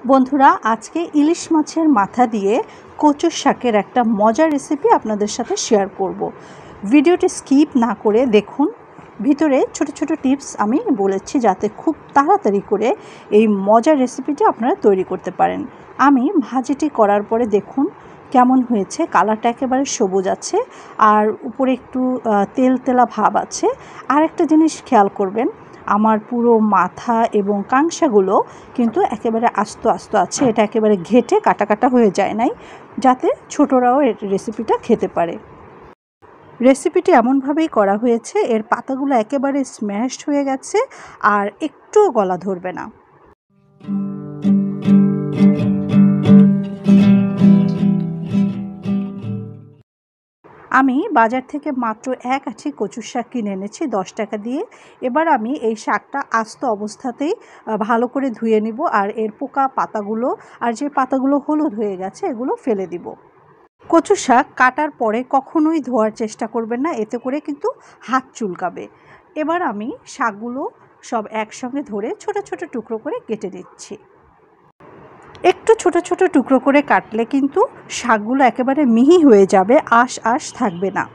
বন্ধুরা, আজকে ইলিশ মাছের মাথা দিয়ে কচুর শাকের একটা মজার রেসিপি আপনাদের সাথে শেয়ার করব। ভিডিওটি স্কিপ না করে দেখুন। ভিতরে ছোট ছোট টিপস আমি বলেছি যাতে খুব তাড়াতাড়ি করে এই মজার রেসিপিটি আপনারা তৈরি করতে পারেন। আমি ভাজিটি করার পরে দেখুন কেমন হয়েছে। কালারটা একেবারে সবুজ আছে আর উপরে একটু তেল তেলা ভাব আছে। আর একটা জিনিস খেয়াল করবেন, আমার পুরো মাথা এবং কাংসাগুলো কিন্তু একেবারে আস্ত আস্ত আছে। এটা একেবারে ঘেটে কাটা কাটা হয়ে যায় নাই, যাতে ছোটরাও এর রেসিপিটা খেতে পারে। রেসিপিটি এমনভাবেই করা হয়েছে, এর পাতাগুলো একেবারে স্ম্যাশড হয়ে গেছে আর একটুও গলা ধরবে না। আমি বাজার থেকে মাত্র এক আঁটি কচুর শাক কিনে এনেছি 10 টাকা দিয়ে। এবার আমি এই শাকটা আস্ত অবস্থাতেই ভালো করে ধুয়ে নিব আর এর পোকা পাতাগুলো আর যে পাতাগুলো হলুদ হয়ে গেছে এগুলো ফেলে দিব। কচু শাক কাটার পরে কখনোই ধোয়ার চেষ্টা করবেন না, এতে করে কিন্তু হাত চুলকাবে। এবার আমি শাকগুলো সব একসঙ্গে ধরে ছোট ছোট টুকরো করে কেটে নিচ্ছি। একটু ছোট ছোট টুকরো করে কাটলে কিন্তু শাকগুলো একেবারে মিহি হয়ে যাবে, আঁশ আঁশ থাকবে না।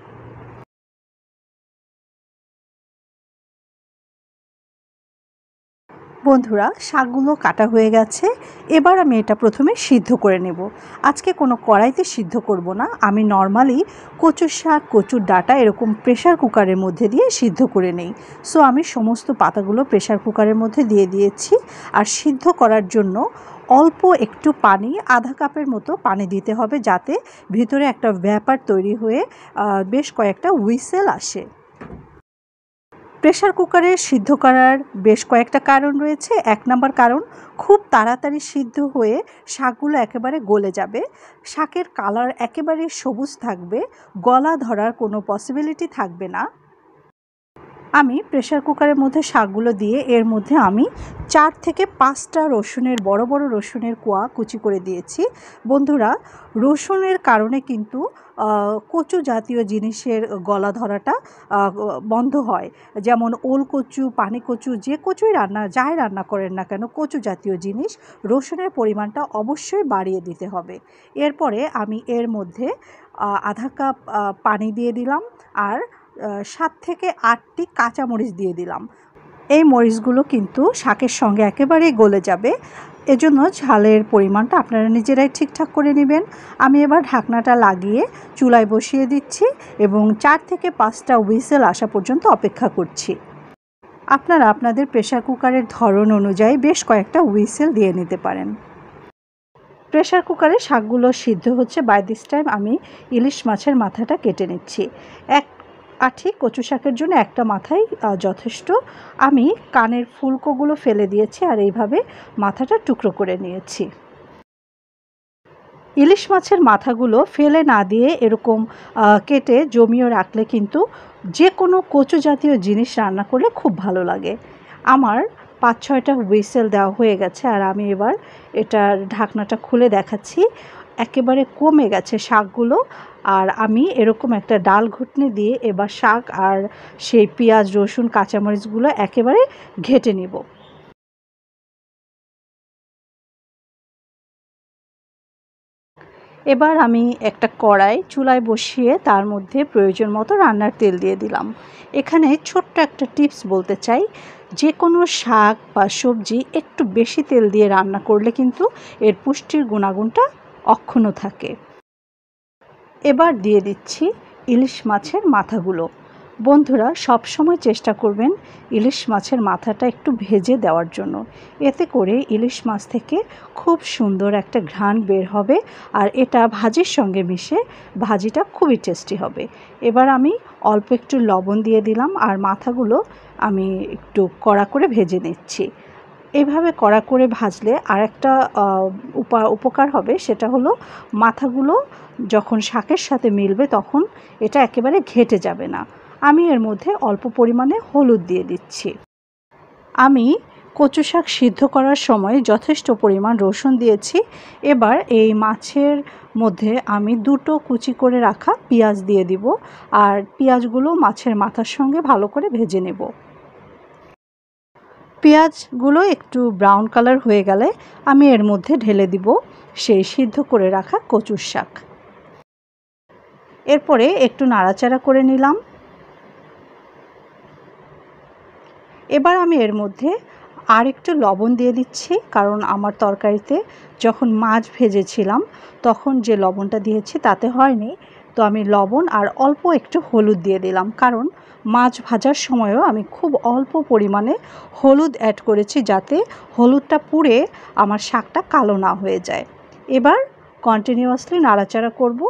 বন্ধুরা, শাকগুলো কাটা হয়ে গেছে। এবার আমি এটা প্রথমে সিদ্ধ করে নেব। আজকে কোনো কড়াইতে সিদ্ধ করব না, আমি নর্মালি কচুর শাক, কচুর ডাঁটা এরকম প্রেশার কুকারের মধ্যে দিয়ে সিদ্ধ করে নেই। সো আমি সমস্ত পাতাগুলো প্রেশার কুকারের মধ্যে দিয়ে দিয়েছি। আর সিদ্ধ করার জন্য অল্প একটু পানি, আধা কাপের মতো পানি দিতে হবে, যাতে ভিতরে একটা ভ্যাপার তৈরি হয়ে বেশ কয়েকটা হুইসেল আসে। প্রেশার কুকারে সিদ্ধ করার বেশ কয়েকটা কারণ রয়েছে। 1 নম্বর কারণ, খুব তাড়াতাড়ি সিদ্ধ হয়ে শাকগুলো একেবারে গলে যাবে। শাকের কালার একেবারে সবুজ থাকবে, গলা ধরার কোনো পসিবিলিটি থাকবে না। আমি প্রেশার কুকারের মধ্যে শাকগুলো দিয়ে এর মধ্যে আমি 4 থেকে 5টা রসুনের বড় বড় রসুনের কোয়া কুচি করে দিয়েছি। বন্ধুরা, রসুনের কারণে কিন্তু কচু জাতীয় জিনিসের গলা ধরাটা বন্ধ হয়। যেমন ওল কচু, পানি কচু, যে কচুই যাই রান্না করেন না কেন, কচু জাতীয় জিনিস রসুনের পরিমাণটা অবশ্যই বাড়িয়ে দিতে হবে। এরপরে আমি এর মধ্যে আধা কাপ পানি দিয়ে দিলাম আর 7 থেকে 8টি কাঁচামরিচ দিয়ে দিলাম। এই মরিচগুলো কিন্তু শাকের সঙ্গে একেবারেই গলে যাবে, এজন্য ঝালের পরিমাণটা আপনারা নিজেরাই ঠিকঠাক করে নেবেন। আমি এবার ঢাকনাটা লাগিয়ে চুলায় বসিয়ে দিচ্ছি এবং 4 থেকে 5টা হুইসেল আসা পর্যন্ত অপেক্ষা করছি। আপনারা আপনাদের প্রেশার কুকারের ধরন অনুযায়ী বেশ কয়েকটা হুইসেল দিয়ে নিতে পারেন। প্রেশার কুকারে শাকগুলো সিদ্ধ হচ্ছে। বাই দিস টাইম আমি ইলিশ মাছের মাথাটা কেটে নিচ্ছি। এক আঁটি কচু শাকের জন্য একটা মাথাই যথেষ্ট। আমি কানের ফুলকোগুলো ফেলে দিয়েছি আর এইভাবে মাথাটা টুকরো করে নিয়েছি। ইলিশ মাছের মাথাগুলো ফেলে না দিয়ে এরকম কেটে জমিয়ে রাখলে কিন্তু যে কোনো কচু জাতীয় জিনিস রান্না করলে খুব ভালো লাগে। আমার 5-6টা হুইসেল দেওয়া হয়ে গেছে আর আমি এবার এটার ঢাকনাটা খুলে দেখাচ্ছি। একেবারে কমে গেছে শাকগুলো। আর আমি এরকম একটা ডাল ঘুটনি দিয়ে এবার শাক আর সেই পেঁয়াজ, রসুন, কাঁচামরিচগুলো একেবারে ঘেটে নেব। এবার আমি একটা কড়াই চুলায় বসিয়ে তার মধ্যে প্রয়োজন মতো রান্নার তেল দিয়ে দিলাম। এখানে ছোট্ট একটা টিপস বলতে চাই, যে কোনো শাক বা সবজি একটু বেশি তেল দিয়ে রান্না করলে কিন্তু এর পুষ্টির গুণাগুণটা অক্ষুণ্ণ থাকে। এবার দিয়ে দিচ্ছি ইলিশ মাছের মাথাগুলো। বন্ধুরা, সব সময় চেষ্টা করবেন ইলিশ মাছের মাথাটা একটু ভেজে দেওয়ার জন্য। এতে করে ইলিশ মাছ থেকে খুব সুন্দর একটা ঘ্রাণ বের হবে আর এটা ভাজির সঙ্গে মিশে ভাজিটা খুবই টেস্টি হবে। এবার আমি অল্প একটু লবণ দিয়ে দিলাম আর মাথাগুলো আমি একটু কড়া করে ভেজে নিচ্ছি। এভাবে কড়া করে ভাজলে আরেকটা উপকার হবে, সেটা হলো মাথাগুলো যখন শাকের সাথে মিলবে তখন এটা একেবারে ঘেটে যাবে না। আমি এর মধ্যে অল্প পরিমাণে হলুদ দিয়ে দিচ্ছি। আমি কচু শাক সিদ্ধ করার সময় যথেষ্ট পরিমাণ রসুন দিয়েছি। এবার এই মাছের মধ্যে আমি 2টো কুচি করে রাখা পেঁয়াজ দিয়ে দিব আর পেঁয়াজগুলো মাছের মাথার সঙ্গে ভালো করে ভেজে নেব। পেঁয়াজগুলো একটু ব্রাউন কালার হয়ে গেলে আমি এর মধ্যে ঢেলে দিব সেই সিদ্ধ করে রাখা কচুর শাক। এরপরে একটু নাড়াচাড়া করে নিলাম। এবার আমি এর মধ্যে আর একটু লবণ দিয়ে দিচ্ছি, কারণ আমার তরকারিতে যখন মাছ ভেজেছিলাম তখন যে লবণটা দিয়েছি তাতে হয়নি। তো আমি লবণ আর অল্প একটু হলুদ দিয়ে দিলাম, কারণ মাছ ভাজার সময়ও আমি খুব অল্প পরিমাণে হলুদ অ্যাড করেছি, যাতে হলুদটা পুড়ে আমার শাকটা কালো না হয়ে যায়। এবার কন্টিনিউয়াসলি নাড়াচাড়া করব।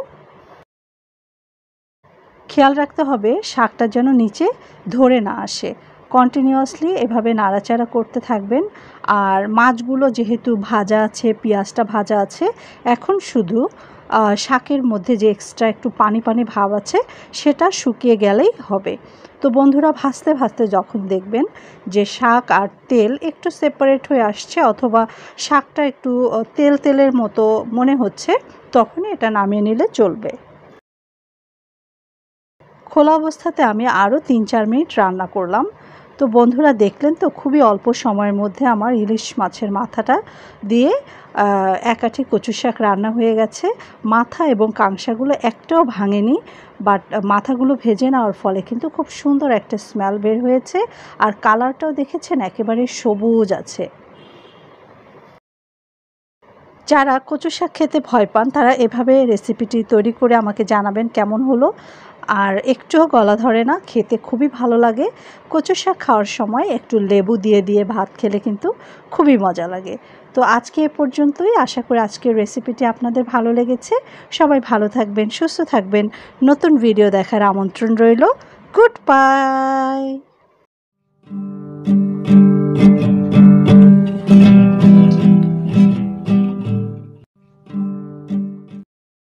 খেয়াল রাখতে হবে শাকটা যেন নিচে ধরে না আসে। কন্টিনিউয়াসলি এভাবে নাড়াচাড়া করতে থাকবেন। আর মাছগুলো যেহেতু ভাজা আছে, পেঁয়াজটা ভাজা আছে, এখন শুধু শাকের মধ্যে যে এক্সট্রা একটু পানি পানি ভাব আছে সেটা শুকিয়ে গেলেই হবে। তো বন্ধুরা, ভাজতে ভাজতে যখন দেখবেন যে শাক আর তেল একটু সেপারেট হয়ে আসছে, অথবা শাকটা একটু তেল তেলের মতো মনে হচ্ছে, তখনই এটা নামিয়ে নিলে চলবে। খোলা অবস্থাতে আমি আরও 3-4 মিনিট রান্না করলাম। তো বন্ধুরা, দেখলেন তো খুবই অল্প সময়ের মধ্যে আমার ইলিশ মাছের মাথাটা দিয়ে একাঠি কচু শাক রান্না হয়ে গেছে। মাথা এবং কাঁকড়াগুলো একটাও ভাঙেনি, বাট মাথাগুলো ভেজে নেওয়ার ফলে কিন্তু খুব সুন্দর একটা স্মেল বের হয়েছে। আর কালারটাও দেখেছেন একেবারে সবুজ আছে। যারা কচু শাক খেতে ভয় পান তারা এভাবে রেসিপিটি তৈরি করে আমাকে জানাবেন কেমন হলো। আর একটুও গলা ধরে না, খেতে খুবই ভালো লাগে। কচু শাক খাওয়ার সময় একটু লেবু দিয়ে দিয়ে ভাত খেলে কিন্তু খুবই মজা লাগে। তো আজকে এ পর্যন্তই। আশা করি আজকের রেসিপিটি আপনাদের ভালো লেগেছে। সবাই ভালো থাকবেন, সুস্থ থাকবেন। নতুন ভিডিও দেখার আমন্ত্রণ রইল। Good by.